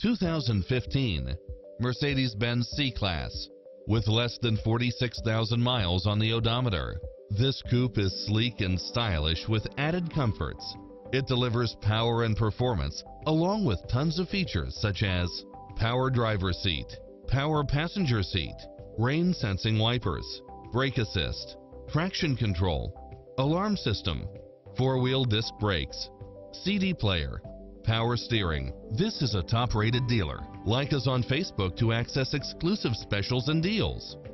2015 Mercedes-Benz C-Class. With less than 46,000 miles on the odometer, this coupe is sleek and stylish with added comforts. It delivers power and performance along with tons of features such as power driver's seat, power passenger seat, rain sensing wipers, brake assist, traction control, alarm system, four-wheel disc brakes, CD player, power steering. This is a top-rated dealer. Like us on Facebook to access exclusive specials and deals.